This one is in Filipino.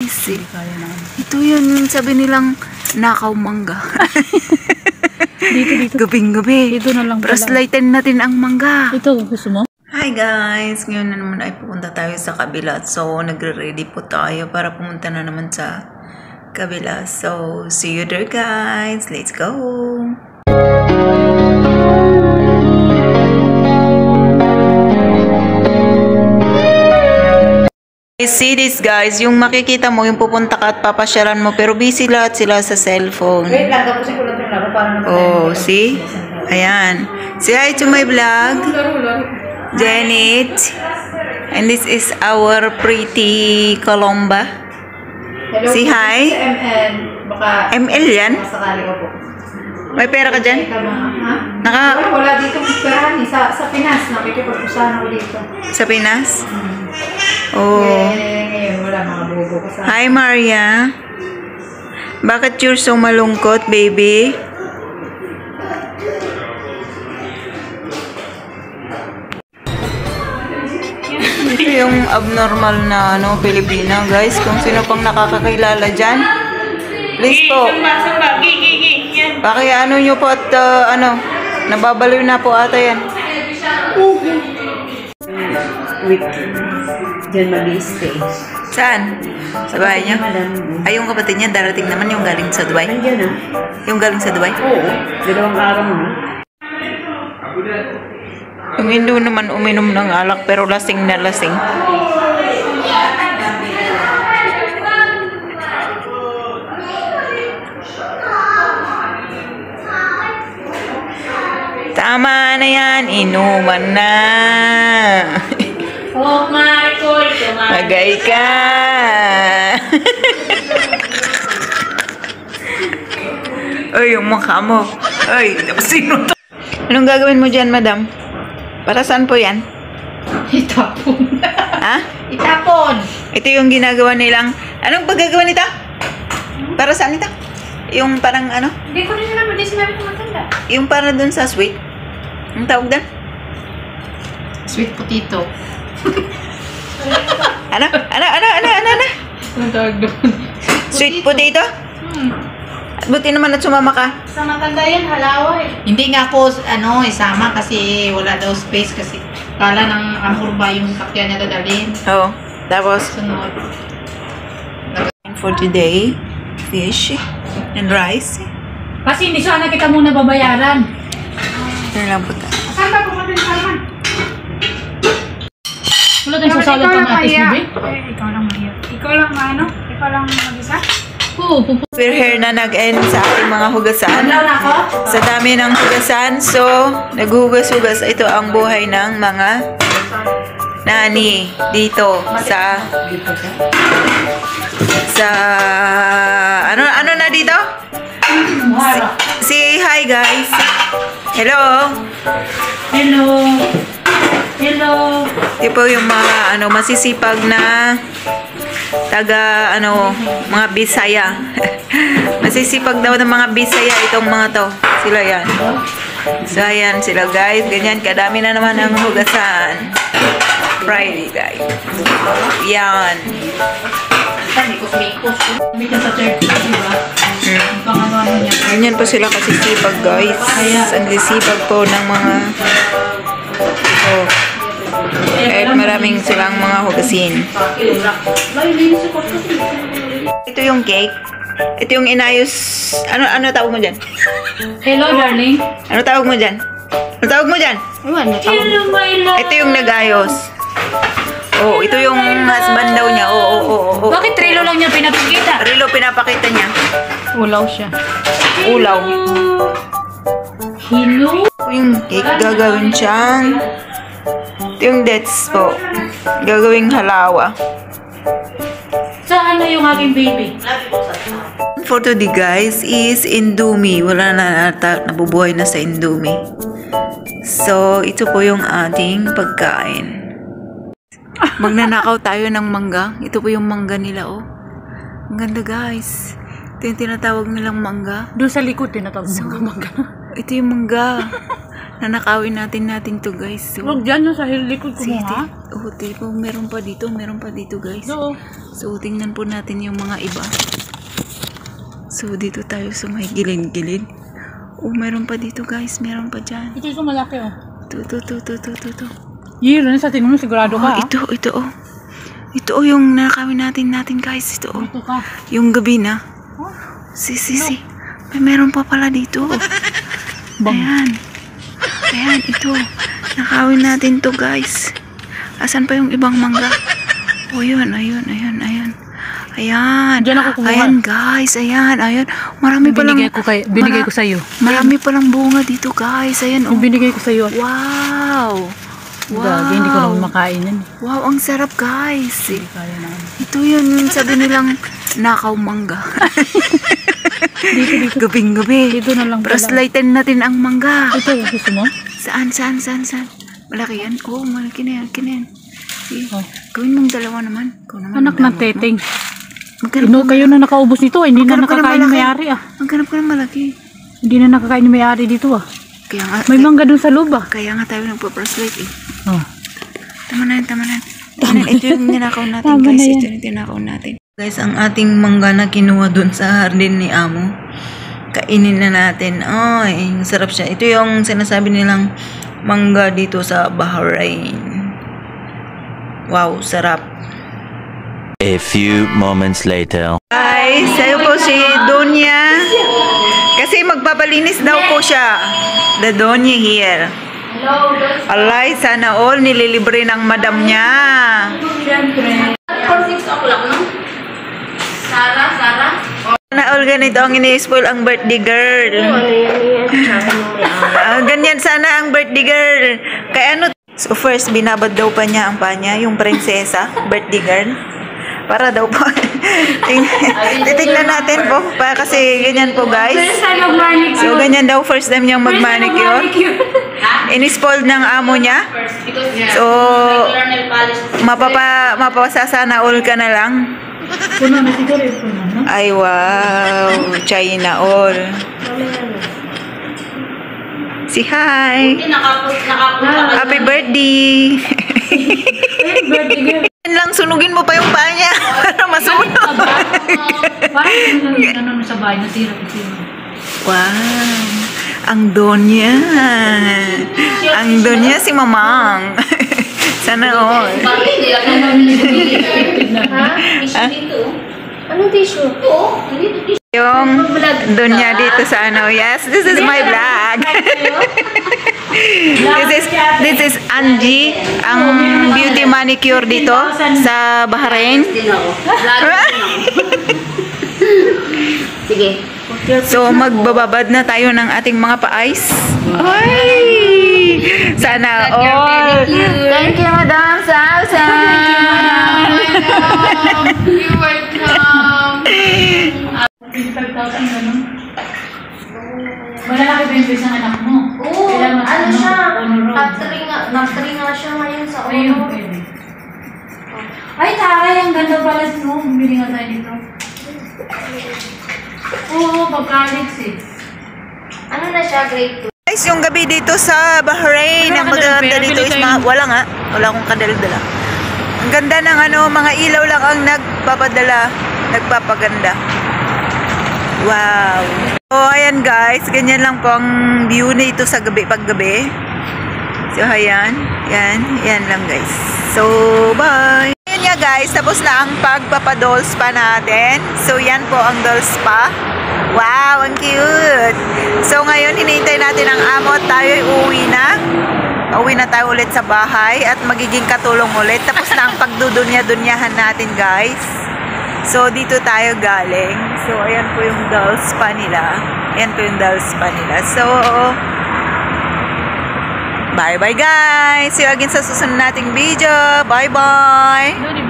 guys. Ito yun, sabi nilang nakaw mangga. Dito. Gabing-gabi. Dito na lang pala. Lighten natin ang mangga. Ito, gusto mo? Hi guys! Ngayon na naman ay pupunta tayo sa kabila. So, nagre-ready po tayo para pumunta na naman sa kabila. So, see you there guys! Let's go! See this guys, yung makikita mo, yung pupunta ka at papasyaran mo, pero busy lahat sila sa cellphone. Wait lang, tapos ko lang ito na. Oh, see? Ayan. Say hi to my vlog. Janet. And this is our pretty Colomba. Hello, say hi. ML. Baka ML yan? masakali ko po. May pera ka dyan? Wala dito perahan. Sa Pinas, nakikipag-usahan ako dito. Sa Pinas? Oh. Ngayon, wala mga bubo ko sa... Hi, Maria. Bakit you're so malungkot, baby? Ito yung abnormal na Pilipina, guys. Kung sino pang nakakakilala dyan, please po. Pakiano nyo po at nababaliw na po ata yan. Wait. Diyan mag-i-stay. Saan? Sa bahay niya? Ay, yung kapatid niya, darating naman yung galing sa Dubai. Nandiyan na. Yung galing sa Dubai? Oo. 2 araw na. Yung Indo naman uminom ng alak pero lasing na lasing. Tama na yan, inuman na. Oh my God, Magay ka. Ay, yung mukha mo. Ay, sino to? Anong gagawin mo dyan, madam? Para saan po yan? Itapon. Ha? Itapon. Ito yung ginagawa nilang... Anong paggagawa nito? Para saan ito? Yung parang Hindi ko rin alam. Hindi sinabi ko matanda. Yung para dun sa sweet? Ang tawag doon? Sweet potato. Ano? Anong tawag doon? Sweet potato? Buti naman at sumama ka. Sa matanda yan, halawa eh. Hindi nga ako, isama kasi wala daw space kasi kala ng amurba yung sakyan niya dadalhin. Oo. Tapos, Sunod. for today, fish and rice. Kasi hindi sana kita muna babayaran. Ano lang po tayo? Saan ba pumunta yung salman? Wala tayong sasalat kamatis, bibi? Ikaw lang mahirap. Ikaw lang mag-isa? Oo, We're here na nag-end sa ating mga hugasan. Sa dami ng hugasan, so naghugas-hugas. Ito ang buhay ng mga nani dito sa ano na dito? Say hi guys. Hello. Ito po yung mga masisipag na taga mga Bisaya. Masisipag daw ng mga Bisaya itong mga to. Sila yan. So ayan sila guys. Ganyan kadami na naman ang hugasan. Friday guys. Yan. Ganyan po sila kasisipag guys. Ang sisipag po ng mga kahit maraming silang mga hugasin. Ito yung cake. Ito yung inayos. Ano tawag mo dyan? Hello, darling. Ano tawag mo dyan? Ano tawag mo dyan? Hello, my love. Ito yung nagayos. Oh, ito yung husband daw niya. Oo. Bakit Trilo lang niya pinapakita? Rilo pinapakita niya. Ulaw siya. Ulaw. Hello? Ito yung cake gagawin siyang ito yung dates po. Gagawing halawa. Saan na yung aking baby? For today guys is Indomie. Wala na nabubuhay na sa Indomie. So, ito po yung ating pagkain. Magnanakaw tayo ng mangga. Ito po yung mangga nila, oh. Ang ganda guys. Ito yung tinatawag nilang mangga. Doon sa likod, tinatawag mangga. Ito yung mangga. Nanakawin natin to guys. So, Huwag dyan yung sa likod ko mo, sige, ha? tipo, meron pa dito guys. Oo. So, tingnan po natin yung mga iba. So, dito tayo sa may gilid-gilid. Oh, meron pa dito guys. Meron pa dyan. Ito yung malaki, oh. To. Yun, sa tingin mo, sigurado ka, ha? Ito oh. Ito oh, yung nakawin natin guys. Ito oh. Ito ka. Yung gabi na. Oh, Si. May meron pa pala dito. bang. Ayan, ito. Nakawin natin to guys. Asan pa yung ibang mangga? Oh, yun. Ayan. Diyan ako kumuha. Ayan guys, ayan. Marami palang Binigay ko sa'yo. Marami palang bunga dito guys. Ayan oh. Yung binigay ko sa'yo. Wow. Gagi, hindi ko na makain yan. Wow, ang sarap guys. Kaya na. Ito yun, sabi nilang nakaw mangga. Dito. Gabing-gabi. Dito na lang pala. Proslighten natin ang mangga. Ito, gusto mo? Saan? Malaki yan? Oo, malaki na yan. Sige, Oh. gawin mong dalawa naman. Ikaw naman, Anak ng damot mo. teteng. Maghanap Kayo na nakaubos nito, hindi na Maghanap ka ng nakakain ni malaki. may-ari, ah. Maghanap ka ng malaki. Hindi na nakakain ni may-ari dito, ah. Kaya nga, May mangga dun sa loob, ah. kaya nga tayo nagpa-proselyte eh. Oh. Tama na. Ito yung ninakaw natin Tama guys. na yan. Ito yung tinakaw natin. Guys, ang ating mangga na kinuha dun sa hardin ni Amo. Kainin na natin. Ay, sarap siya. Ito yung sinasabi nilang mangga dito sa Bahrain. Wow, sarap. A few moments later. Guys, sayo po si Donya. Kasi magpapalinis daw po siya. The Donya here. Alay, sana all nililibre ng madam niya. For 6 o'clock, no? Sarah? Sana all ganito ang ini-spoil ang birthday girl. Ganyan sana ang birthday girl. Kaya ano? So first, binabad daw pa niya ang panya, yung prinsesa, birthday girl. Para daw po. Titignan natin po. Kasi ganyan po guys. So ganyan daw first time niyang mag-manicure. In-spoiled ng amo niya. So mapapasasana all ka na lang. Puno na siguro yung puno, no? Ay wow. China all. Si hi. Happy birthday. Birthday girl. Yan lang, sunugin mo pa yung paa niya para masunog. Parang sa bahay, nasira. Wow. Ang Donya. Ang Donya si Mamang. Sana all. Anong tissue? Yung Donya dito sa ano. Yes, this is my vlog. This is Angie, ang beauty manicure dito sa Bahrain. Sige. So magbababad na tayo ng ating mga pa-ice. Ay! Sana all. Thank you, Madam Salsa. You're welcome. 25,000 ganun. Malalaki ba yung isang anak mo? Oo, Kailangan ano siya? honor roll. Top 3 nga siya ngayon sa Ayun, honor. pwede. Ay, taray, ang ganda pala mo. Bumili nga tayo dito. Oo, pag-college eh. Ano na siya, grade 2? Guys, yung gabi dito sa Bahrain, ang magaganda dito is wala nga, wala akong kadala-dala. Ang ganda ng ano, mga ilaw lang ang nagpapaganda. Wow. So, ayan guys, ganyan lang po ang view nito sa gabi, paggabi. So, ayan, yan lang guys. So, bye! Ayan nga guys, tapos na ang pagpapadol spa natin. So, yan po ang doll spa. Wow, ang cute! So, ngayon, hinihintay natin ang amo at tayo'y uuwi na. Uuwi na tayo ulit sa bahay at magiging katulong ulit. Tapos na ang pagdudunya-dunyahan natin, guys. So, dito tayo galing. So, ayan po yung doll spa nila. Ayan po yung doll spa nila. So, bye-bye, guys! See you again sa susunod nating video. Bye-bye!